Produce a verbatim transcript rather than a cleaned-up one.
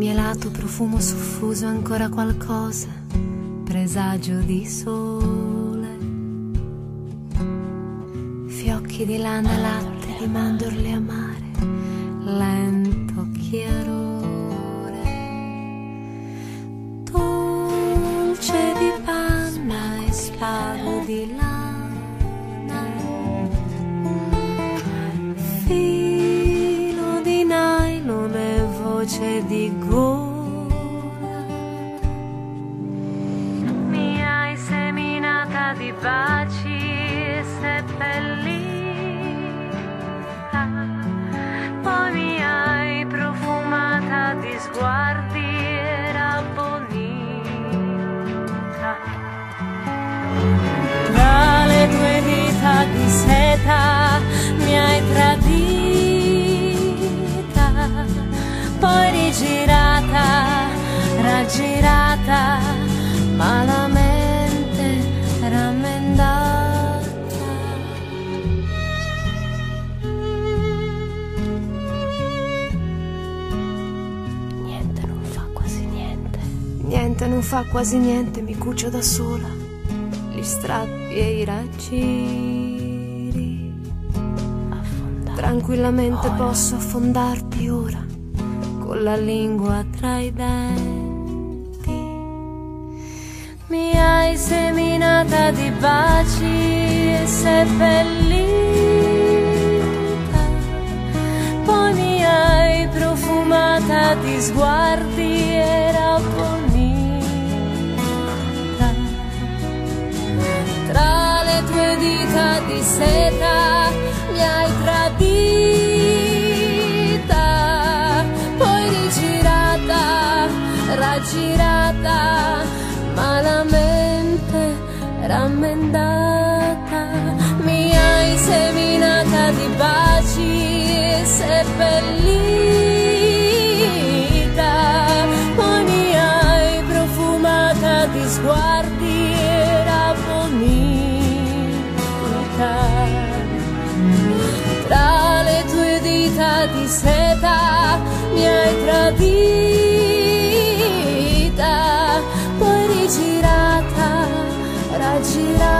mielato profumo soffuso, ancora qualcosa, presagio di sole, fiocchi di lana, latte di mandorle amare, lento chiarore, dolce di panna e spago di lana, filo di nylon e voce di gola. Mi hai seminata di baci e seppellita, poi mi hai profumata di sguardi e rabbonita. Tra le tue dita di seta mi hai tradita, poi rigirata, raggirata, malamente rammendata. Niente non fa quasi niente. Niente non fa quasi niente, mi cucio da sola gli strappi e i raggiri. Affondare. Tranquillamente ora. Posso affondarti ora, con la lingua tra i denti. Mi hai seminata di baci e seppellita, poi mi hai profumata di sguardi e rabbonita. Tra le tue dita di seta mi hai tradita, poi rigirata, raggirata, malamente rammendata. Mi hai seminata di baci e seppellita, poi mi hai profumata di sguardi e rabbonita. Tra le tue dita di seta mi hai tradita, poi rigirata, raggirata,